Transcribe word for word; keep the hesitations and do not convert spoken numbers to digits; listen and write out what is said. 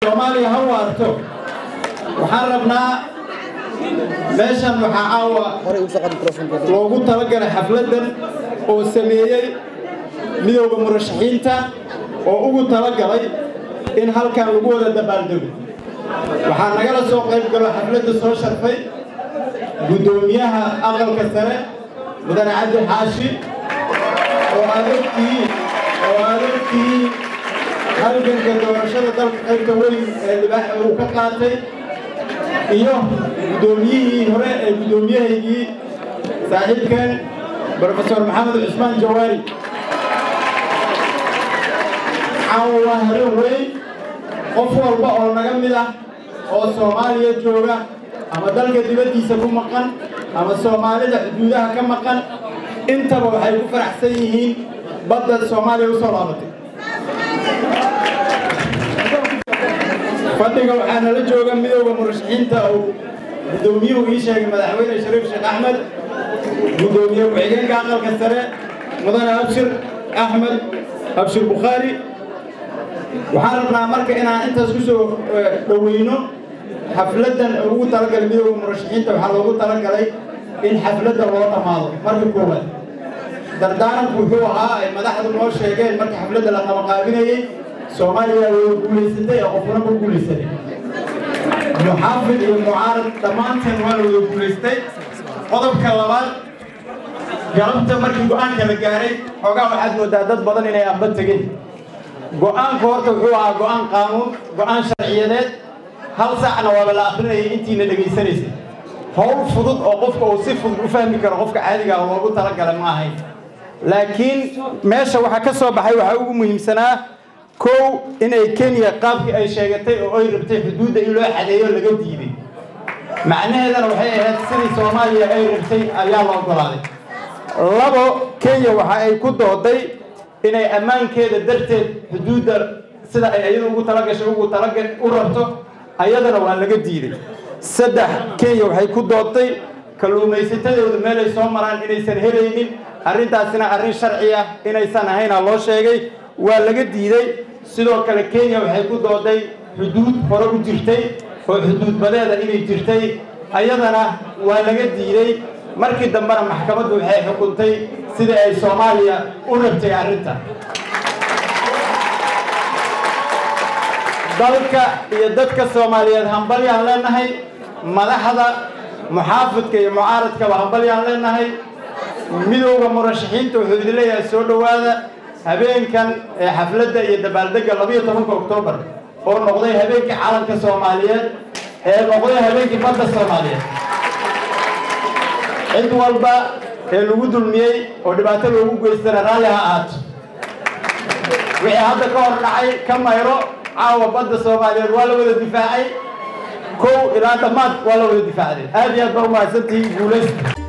Soomaaliya ha waarto waxaan rabnaa meeshan waxa caawa loogu talagalay xafladan oo sameeyay midowga murashaxiinta oo ugu talagalay in halkan lagu wada dabaaldego waxaan nagala soo qayb galo xafladda soo sharfay gudoomiyaha aqalka sare mudane Cabdi Xaashi oo aadogtii oo aadogtii halganka doorashada dalka qaybta weyn ee libaax uu ka qaatay iyo gudoomiyihii hore ee gudoomiyahaygi saaxiibkan Professor Maxamed Cusmaan Jawaari caawa harin weyn qof walba oo naga mid ah oo Soomaaliya jooga ama dalka dibadiisa ku maqan ama Soomaalida xuduudaha ka maqan intaba waxay ku faraxsan yihiin badda Soomaaliya u soo laabatay fadhiga waxaana la jooga midowga murashaxiinta oo gudoomiyuhu ii sheegay madaxweyne Shariif Sheekh Axmed gudoomiye ku-xigeenka aqalka sare mudane Abshir Axmed Abshir Bukhari waxaan rabnaa marka inaan intaas ku soo dhaweyno xafladan ugu talagalay midowga murashaxiinta waxaa loogu talagalay in xafladda loo dhamaado marka koowaad dardaaranku wuxuu ahaa ay madaxdu noo sheegeen marka xafladda la qabanqaabinayay Soomaaliya way guuleysatay oo qofna ma guuleysanin muxaafid iyo mucaarad dhammaanteen waa la guuleystay qodobka labaad galabta markii go'aanka la gaaray xoogaa waxaad moodaa dad badan inay amba tageen go'aanku horta wuxuu ahaa go'aan qaanuun go'aan sharciyadeed hal saacna waa la akhrinayay intiina dhageysanaysay hawl fudud oo qofka uu si fudud u fahmi karo qofka caadiga ah loogu talagalay ma ahayn laakiin meesha waxa ka soo baxay waxa ugu muhiimsanaa kow inay Kenya qaabkii ay sheegatay oo ay rabtay xuduudda in loo xadeeyo laga diiday macnaheedana waxay ahayd sidii Soomaaliya ay rabtay ayaa loo ogolaaday labo Kenya waxa ay ku dooday inay ammaankeeda darteed xuduudda sida ay iyadu ugu talagashay ugu talagal u rabto ayadana waa laga diiday saddex Kenya waxay ku dooday kalluumaysatadooda meel ay soo maraan inaysan helaynin arrintaasina arrin sharci ah inaysan ahayn loo sheegay waa laga diiday sidoo kale Kenya waxay ku dooday xuduud hore u jirtay oo xuduud badeeda inay jirtay ayadana waa laga diiday markii dambana maxkamaddu waxay xukuntay sida ay Soomaaliya u rabtay arrinta dalka iyo dadka Soomaaliyeed hambalyaan leenahay madaxda muxaafidka iyo mucaaradka hambalyaan leenahay midowga murashaxiinta wuxuu idin leeyahay soo dhawaada habeenkan ee xafladda iyo dabaaldega laba iyo tobanka Oktoobar oo noqday habeenkii calanka Soomaaliyeed ee noqday habeenkii badda Soomaaliyeed cid walba ee lagu dulmiyay oo dhibaato loogu geystay raalli ha ahaato wixii hadda ka hor dhacay ka mayro caawa badda Soomaaliyeed waa la wada difaacay kow ilaa dhammaad waa la wada difaacay aad iyo aad baa u mahadsantihiin guulaysta